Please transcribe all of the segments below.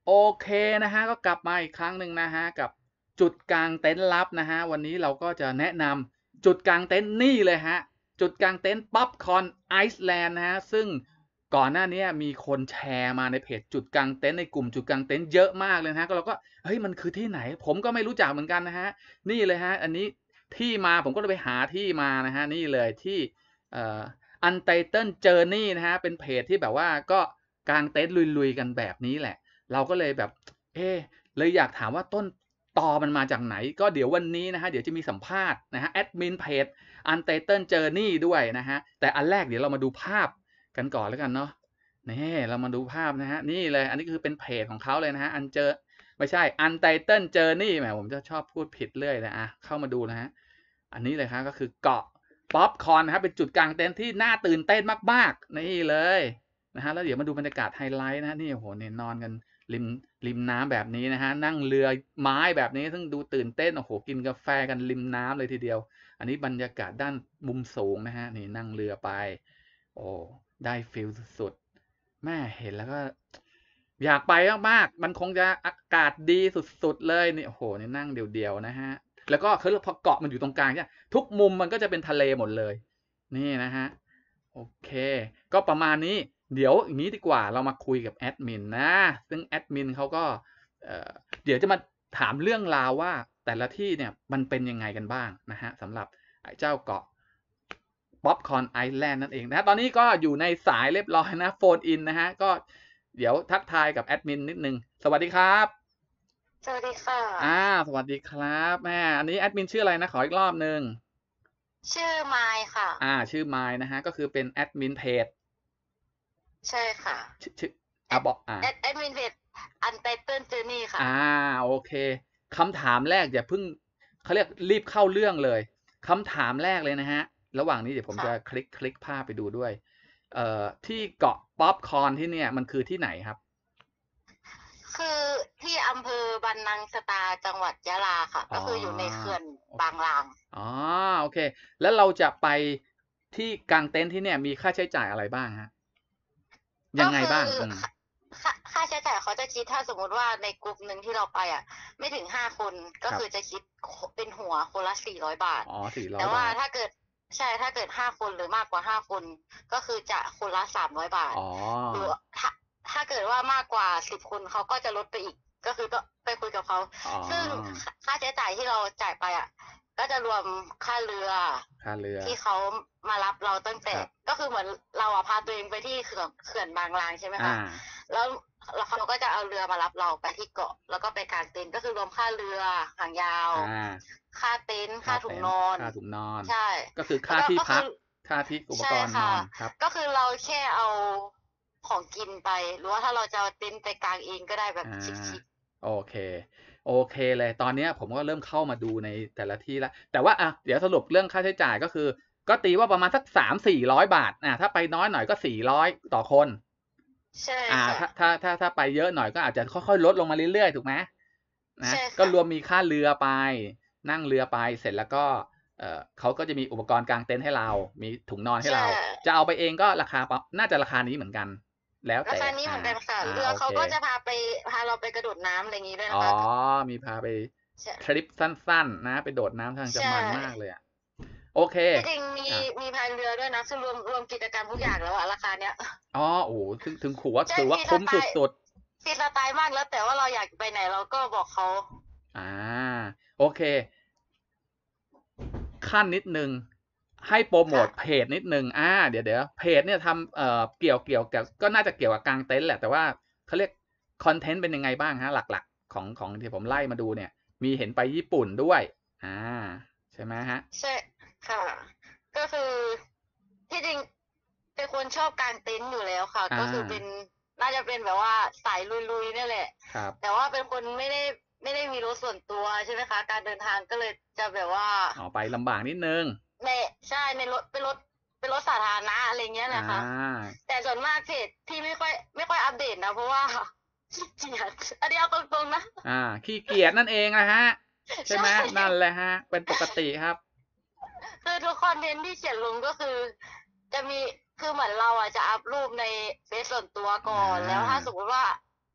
โอเคนะฮะก็กลับมาอีกครั้งหนึ่งนะฮะกับจุดกลางเต็นท์ลับนะฮะวันนี้เราก็จะแนะนำจุดกลางเต็นท์นี่เลยฮะจุดกลางเต็นท์ป๊อปคอร์นไอซ์แลนด์นะฮะซึ่งก่อนหน้านี้มีคนแชร์มาในเพจจุดกลางเต็นท์ในกลุ่มจุดกลางเต็นท์เยอะมากเลยนะฮะก็เราก็เฮ้ยมันคือที่ไหนผมก็ไม่รู้จักเหมือนกันนะฮะนี่เลยฮะอันนี้ที่มาผมก็เลยไปหาที่มานะฮะนี่เลยที่เอ่อ Untitled Journey นะฮะเป็นเพจที่แบบว่าก็กางเต็นท์ลุยๆกันแบบนี้แหละ เราก็เลยแบบเลยอยากถามว่าต้นตอมันมาจากไหนก็เดี๋ยววันนี้นะฮะเดี๋ยวจะมีสัมภาษณ์นะฮะแอดมินเพจ Untitled Journey ด้วยนะฮะแต่อันแรกเดี๋ยวเรามาดูภาพกันก่อนแล้วกันเนาะนี่เรามาดูภาพนะฮะนี่เลยอันนี้คือเป็นเพจของเขาเลยนะฮะไม่ใช่ Untitled Journey แหมผมจะชอบพูดผิดเรื่อยนะเข้ามาดูนะฮะอันนี้เลยฮะก็คือเกาะป๊อปคอร์นนะครับเป็นจุดกลางเต็นท์ที่น่าตื่นเต้นมากๆนี่เลยนะฮะแล้วเดี๋ยวมาดูบรรยากาศไฮไลท์นะนี่โอ้โหเนี่ยนอนกัน ริมริมน้ำแบบนี้นะฮะนั่งเรือไม้แบบนี้ซึ่งดูตื่นเต้นโอ้โหกินกาแฟกันริมน้ำเลยทีเดียวอันนี้บรรยากาศด้านมุมสูงนะฮะนี่นั่งเรือไปโอ้ได้ฟิลสุดๆแม่เห็นแล้วก็อยากไปมากๆมันคงจะอากาศดีสุดๆเลยนี่โอ้โหนี่นั่งเดียวๆนะฮะแล้วก็คือพอเกาะมันอยู่ตรงกลางเนี่ยทุกมุมมันก็จะเป็นทะเลหมดเลยนี่นะฮะโอเคก็ประมาณนี้ เดี๋ยวอย่างนี้ดีกว่าเรามาคุยกับแอดมินนะซึ่งแอดมินเขาก็เดี๋ยวจะมาถามเรื่องราวว่าแต่ละที่เนี่ยมันเป็นยังไงกันบ้างนะฮะสำหรับเจ้าเกาะป๊อปคอร์นไอแลนด์นั่นเองนะตอนนี้ก็อยู่ในสายเรียบร้อยนะโฟนอินนะฮะก็เดี๋ยวทักทายกับแอดมินนิดนึงสวัสดีครับสวัสดีค่ะสวัสดีครับแม่อันนี้แอดมินชื่ออะไรนะขออีกรอบนึงชื่อไมค์ค่ะชื่อไมล์นะฮะก็คือเป็นแอดมินเพจใช่ค่ะชื่อแอดบอกแอดมินเพจอันไตเติลเจอร์นี่ค่ะโอเคคำถามแรกอย่าเพิ่งเขาเรียกรีบเข้าเรื่องเลยคำถามแรกเลยนะฮะระหว่างนี้เดี๋ยวผมค่ะจะคลิกภาพไปดูด้วยที่เกาะป๊อปคอร์นที่เนี่ยมันคือที่ไหนครับคือที่อำเภอบันนังสตาจังหวัดยะลาค่ะอ๋อก็คืออยู่ในเขื่อนโอเคบางลางอ๋อโอเคแล้วเราจะไปที่กางเต็นท์ที่เนี่ยมีค่าใช้จ่ายอะไรบ้างฮะยังไงก็คือบ้างค่าใช้จ่ายเขาจะคิดถ้าสมมุติว่าในกลุ่มหนึ่งที่เราไปอ่ะไม่ถึง5 คนก็ครับคือจะคิดเป็นหัวคนละ400 บาทอ๋อสี่ร้อแต่ว่ายบาทถ้าเกิด5 คนหรือมากกว่า5 คนก็คือจะคนละ300 บาทอ๋อหรือถ้าเกิดว่ามากกว่า10 คนเขาก็จะลดไปอีกก็คือต้องไปคุยกับเขาอ๋อซึ่งค่าใช้จ่ายที่เราจ่ายไปอ่ะก็จะรวมค่าเรือค่าเรือที่เขามารับเราตั้งคแต่รับก็คือเหมือนเราอะพาตัวเองไปที่เขื่อนบางลางใช่ไหมอ่าคะแล้วเขาก็จะเอาเรือมารับเราไปที่เกาะแล้วก็ไปกางเต็นท์ก็คือรวมค่าเรือหางยาวอ่าค่าเต็นท์ค่าถุงค่าเต็นท์นอนค่าถุงนอนใช่ก็คือแล้วค่าก็ก็คือที่พักค่าที่อุปใช่กรณ์นค่ะอนครับก็คือเราแค่เอาของกินไปหรือว่าถ้าเราจะเอาเต็นท์ไปกางเองก็ได้แบบอ่าชิคโอเคโอเคเลยตอนเนี้ยผมก็เริ่มเข้ามาดูในแต่ละที่แล้วแต่ว่าเดี๋ยวสรุปเรื่องค่าใช้จ่ายก็คือก็ตีว่าประมาณสัก300-400 บาทถ้าไปน้อยหน่อยก็400ต่อคนๆใช่ค่ะถ้าไปเยอะหน่อยก็อาจจะค่อยๆลดลงมาเรื่อยๆถูกไหมนะใช่ก็ค่ะรวมมีค่าเรือไปนั่งเรือไปเสร็จแล้วก็เขาก็จะมีอุปกรณ์กางเต็นท์ให้เรามีถุงนอนให้ใช่เราจะเอาไปเองก็ราคาน่าจะราคานี้เหมือนกันแล้วแต่ราคานี้เหมือนกันค่ะเรือโอเคเขาก็จะพาเราไปกระโดดน้ำอะไรอย่างนี้ด้วยอ๋อนะคะมีพาไปใช่ทริปสั้นๆนะไปโดดน้ำทางจะใช่มันมากเลยโอเคที่จริงมีอ่ะมีพายเรือด้วยนะคือรวมกิจกรรมทุกอย่างแล้วอะราคาเนี้ยโอ้โหถึงขู่ว่าใช่ถือว่าคุ้มสุดฟรีสไตล์มากแล้วแต่ว่าเราอยากไปไหนเราก็บอกเขาๆโอเคขั้นนิดนึงให้โปรโมค่ะทเพจนิดนึงเดี๋ยวเพจเนี่ยทำเกี่ยวกับก็น่าจะเกี่ยวกับกางเต็นท์แหละแต่ว่าเขาเรียกคอนเทนต์เป็นยังไงบ้างฮะหลักๆของที่ผมไล่มาดูเนี่ยมีเห็นไปญี่ปุ่นด้วยอ่าใช่ไหมฮะใช่ค่ะก็คือที่จริงเป็นคนชอบกางเต็นท์อยู่แล้วค่ะอ่าก็คือน่าจะเป็นแบบว่าสายลุยๆนี่แหละครับแต่ว่าเป็นคนไม่ได้มีรถส่วนตัวใช่ไหมคะการเดินทางก็เลยจะแบบว่าไปลำบากนิดนึงในใช่ในรถเป็นรถสาธารณะอะไรเงี้ยอ่นะคะาแต่ส่วนมากเพจที่ไม่ค่อยอัปเดตนะเพราะว่าขี้เกียจอันนี้เอาตรงๆนะขี้เกียจนั่นเองนะฮะใช่ใช่ไหมนั่นแหละฮะเป็นปกติครับคือทุกคอนเทนต์ที่เขียนลงก็คือจะมีคือเหมือนเราอ่ะจะอัพรูปในเฟซส่วนตัวก่ออ่นแล้วถ้าาสมมติว่า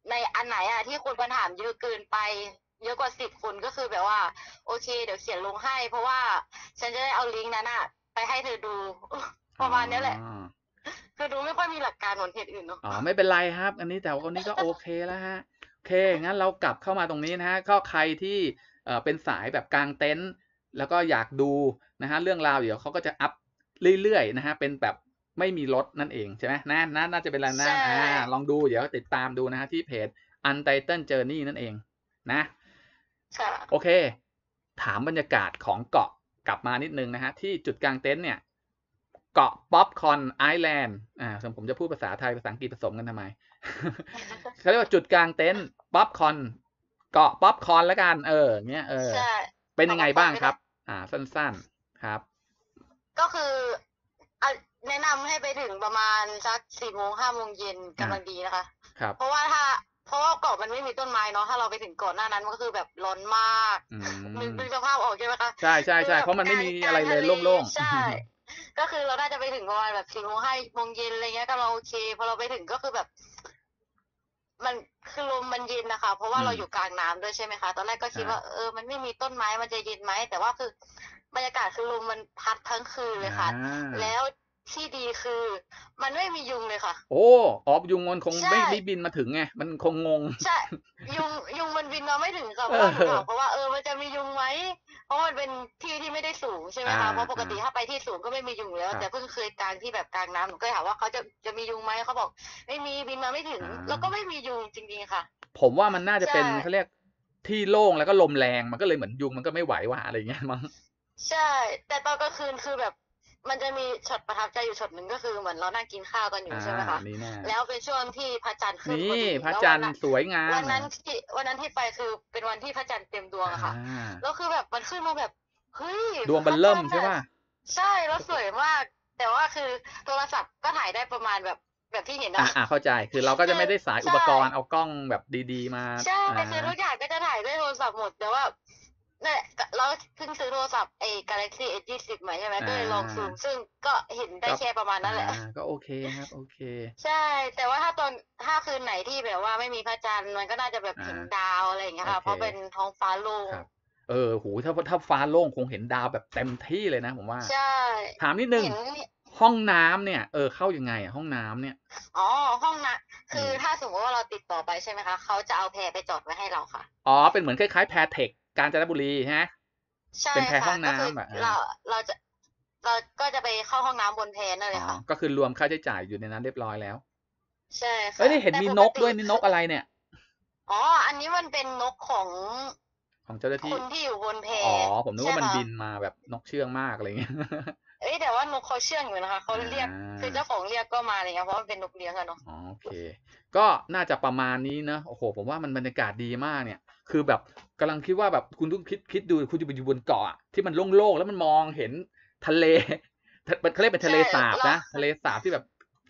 ในอันไหนอะที่คนมาถามเยอะเกินไป เยอะกว่า10 คนก็คือแบบว่า โอเค เดี๋ยวเขียนลงให้ เพราะว่าฉันจะได้เอาลิงก์นั้นอะไปให้เธอดู ปอ๋อระมาณเนี้ยแหละ คือดูไม่ค่อยมีหลักการเหมือนเพจอื่นเนาะอ๋อไม่เป็นไรครับ อันนี้แต่วันนี้ก็โอเคแล้วฮะโอเคงั้นเรากลับเข้ามาตรงนี้นะฮะก็ใครที่เป็นสายแบบกางเต็นท์แล้วก็อยากดูนะฮะเรื่องราวเดี๋ยวเขาก็จะอัพเรื่อยๆนะฮะเป็นแบบไม่มีรถนั่นเองใช่ไหมน่าจะเป็นอะไรนะใช่ลองดูเดี๋ยวติดตามดูนะฮะที่เพจ Untitled Journey นั่นเองนะค่ะโอเค ถามบรรยากาศของเกาะกลับมานิดนึงนะฮะที่จุดกลางเต็นท์เนี่ยเกาะป๊อปคอนไอแลนด์ผมจะพูดภาษาไทยภาษาอังกฤษผสมกันทำไม เขาเรียกว่าจุดกลางเต็นท์ป๊อปคอนเกาะป๊อปคอนแล้วกันเงี้ยใช่เป็นยังไงบ้างเกาะคป๊รัอปบ สั้นๆครับก็คือแนะนำให้ไปถึงประมาณสัก4 โมง 5 โมงเย็นกำลังดีนะคะครับเพราะว่าเกาะมันไม่มีต้นไม้เนาะถ้าเราไปถึงก่อนหน้านั้นมันก็คือแบบร้อนมาก นึกสภาพออกใช่ไหมคะใช่เพราะมันไม่มีอะไรเลยโล่งๆใช่ ก็คือเราน่าจะไปถึงประมาณแบบ4 โมง 5 โมงเย็นอะไรเงี้ยก็เราโอเคพอเราไปถึงก็คือแบบ มันคือลมมันเย็นนะคะ เพราะว่าเราอยู่กลางน้ำด้วยใช่ไหมคะตอนแรกก็คิดว่ามันไม่มีต้นไม้มันจะเย็นไหมแต่ว่าคือบรรยากาศคือลมมันพัดทั้งคืนเลยค่ะ แล้วที่ดีคือมันไม่มียุงเลยค่ะโอ้ยุงมันคงใช่ไม่บินมาถึงไงมันคงงงใช่ยุงมันบินมาไม่ถึงค่ะเพราะว่าหนูถามเพราะว่ามันจะมียุงไหมเพราะมันเป็นที่ที่ไม่ได้สูงใช่ไหมคะเพราะปกติถ้าไปที่สูงก็ไม่มียุงแล้วแต่เพิ่งเคยกลางที่แบบกลางน้ำหนูก็ถามว่าเขาจะมียุงไหมเขาบอกไม่มีบินมาไม่ถึงแล้วก็ไม่มียุงจริงๆค่ะผมว่ามันน่าจะเป็นใช่เขาเรียกที่โล่งแล้วก็ลมแรงมันก็เลยเหมือนยุงมันก็ไม่ไหวว่าอะไรอย่างเงี้ยมั้งใช่ แต่ตอนกลางคืนคือแบบ มันจะมีช็อตประทับใจอยู่ช็อตหนึ่งก็คือเหมือนเรานั่งกินข้าวกันอยู่ใช่ไหมคะนี่แน่แล้วเป็นช่วงที่พระจันทร์ขึ้นพอนี่ดีพระแล้วจันทร์สวยงามวันนั้นที่ไปคือเป็นวันที่พระจันทร์เต็มดวงอะค่ะ แล้วคือแบบมันขึ้นมาแบบเฮ้ยดวงเบลเริ่มใช่ป่ะใช่แล้วสวยมาก แต่ว่าคือโทรศัพท์ก็ถ่ายได้ประมาณแบบที่เห็นนะเข้าใจคือเราก็จะไม่ได้สายใช่อุปกรณ์เอากล้องแบบดีๆมาใช่คือทุกอย่างก็จะถ่ายด้วยโทรศัพท์หมดแต่ว่าเนี่ยเราเพิ่งซื้อโทรศัพท์Galaxy S20 มาใช่ไหมก็เลยลองซูมซึ่งก็เห็นได้แค่ประมาณนั้นแหละก็โอเคครับโอเคใช่ แต่ว่าถ้าคืนไหนที่แบบว่าไม่มีพระจันทร์มันก็น่าจะแบบเห็นดาวอะไรอย่างเงี้ยค่ะโอเคเพราะเป็นท้องฟ้าโล่งครับหูถ้าฟ้าโล่งคงเห็นดาวแบบเต็มที่เลยนะผมว่าใช่ถามนิดนึงเห็นห้องน้ำเนี่ยเข้ายังไงห้องน้ำเนี่ยอ๋อห้องน้ำคือถ้าสมมติว่าเราติดต่อไปใช่ไหมคะเขาจะเอาแพไปจอดไว้ให้เราค่ะเป็นเหมือนคล้ายๆแพเทคกาญจนบุรีฮะใช่เป็นแพห้ค่ะองก็คือน้ำแบบเราก็จะไปเข้าห้องน้ำบนแพนั่นเลยค่ะก็คือรวมค่าใช้จ่ายอยู่ในนั้นเรียบร้อยแล้วใช่ค่ะนี่เห็นมีนกด้วยนี่นกอะไรเนี่ยอันนี้มันเป็นนกของเจ้าหน้าที่คนที่อยู่บนแพผมนึกว่ามันบินมาแบบนกเชื่องมากอะไรเงี้ยแต่ว่านกเขาเชื่องอยู่นะคะเขาเรียกคือเจ้าของเรียกก็มาอะไรเงี้ยเพราะมันเป็นนกเลี้ยงอะเนาะโอเค ก็น่าจะประมาณนี้นะโอ้โหผมว่ามันบรรยากาศดีมากเนี่ย คือแบบกำลังคิดว่าแบบคุณต้องคิดดูคุณจะไปอยู่บนเกาะที่มันโล่งๆแล้วมันมองเห็นทะเลเขาเรียกเป็นทะเลสาบนะทะเลสาบที่แบบ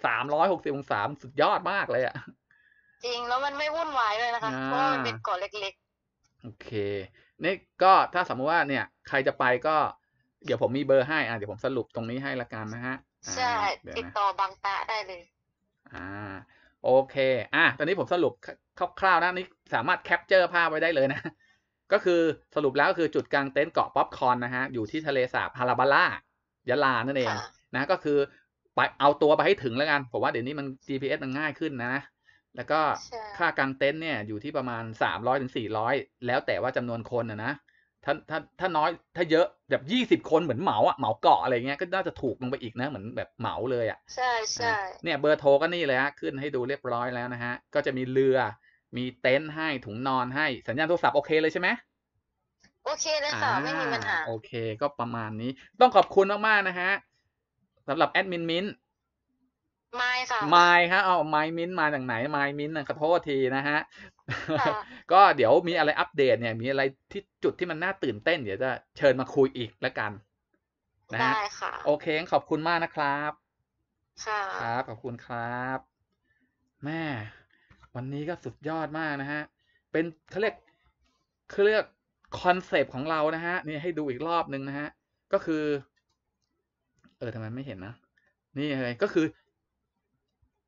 360 องศาสุดยอดมากเลยอ่ะจริงแล้วมันไม่วุ่นวายเลยนะคะเพราะมันเป็นเกาะเล็กๆโอเคนี่ก็ถ้าสมมติว่าเนี่ยใครจะไปก็เดี๋ยวผมมีเบอร์ให้เดี๋ยวผมสรุปตรงนี้ให้ละกันนะฮะใช่ติดต่อบางตาได้เลยโอเคตอนนี้ผมสรุปคร่าวๆนะนี่สามารถแคปเจอร์ภาพไว้ได้เลยนะ ก็คือสรุปแล้วก็คือจุดกลางเต็นท์เกาะป๊อปคอนนะฮะอยู่ที่ทะเลสาบฮาราบาร่ายะลานั่นเองนะก็คือไปเอาตัวไปให้ถึงแล้วกันผมว่าเดี๋ยวนี้มัน GPS มันง่ายขึ้นนะแล้วก็ค่ากางเต็นท์เนี่ยอยู่ที่ประมาณ300 ถึง 400แล้วแต่ว่าจำนวนคนนะถ้าน้อยถ้าเยอะแบบ20 คนเหมือนเหมาเกาะอะไรเงี้ยก็น่าจะถูกลงไปอีกนะเหมือนแบบเหมาเลยใช่เนี่ยเบอร์โทรก็นี่เลยฮะขึ้นให้ดูเรียบร้อยแล้วนะฮะก็จะมีเรือมีเต็นท์ให้ถุงนอนให้สัญญาณโทรศัพท์โอเคเลยใช่ไหมโอเคเลยค่ะไม่มีปัญหาโอเคก็ประมาณนี้ต้องขอบคุณมากๆนะฮะสำหรับแอดมินมิ้นไม่ค่ะไม่ครับไมมิ้นมาจากไหนไมมิ้นขอโทษทีนะฮะก็เดี๋ยวมีอะไรอัปเดตเนี่ยมีอะไรที่จุดที่มันน่าตื่นเต้นเดี๋ยวจะเชิญมาคุยอีกแล้วกันนะฮะได้ค่ะโอเคขอบคุณมากนะครับค่ะครับขอบคุณครับแม่วันนี้ก็สุดยอดมากนะฮะเป็นเขาเรียกคอนเซปต์ของเรานะฮะนี่ให้ดูอีกรอบนึงนะฮะก็คือทำไมไม่เห็นนะนี่เลยก็คือ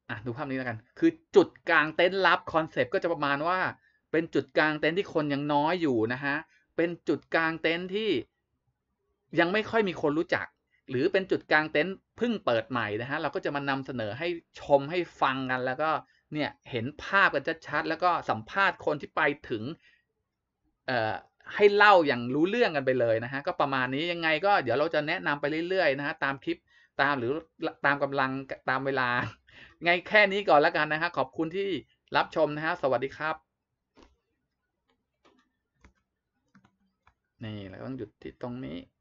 ดูภาพนี้แล้วกัน คือจุดกลางเต็นท์ลับคอนเซปต์ก็จะประมาณว่าเป็นจุดกลางเต็นท์ที่คนยังน้อยอยู่นะฮะเป็นจุดกลางเต็นท์ที่ยังไม่ค่อยมีคนรู้จัก หรือเป็นจุดกลางเต็นท์เพิ่งเปิดใหม่นะฮะเราก็จะมานำเสนอให้ชมให้ฟังกันแล้วก็เนี่ยเห็นภาพกันชัดๆแล้วก็สัมภาษณ์คนที่ไปถึงให้เล่าอย่างรู้เรื่องกันไปเลยนะฮะก็ประมาณนี้ยังไงก็เดี๋ยวเราจะแนะนำไปเรื่อยๆนะฮะตามคลิปตามหรือตามกำลังตามเวลาไงแค่นี้ก่อนแล้วกันนะฮะขอบคุณที่รับชมนะฮะสวัสดีครับนี่เราต้องหยุดที่ตรงนี้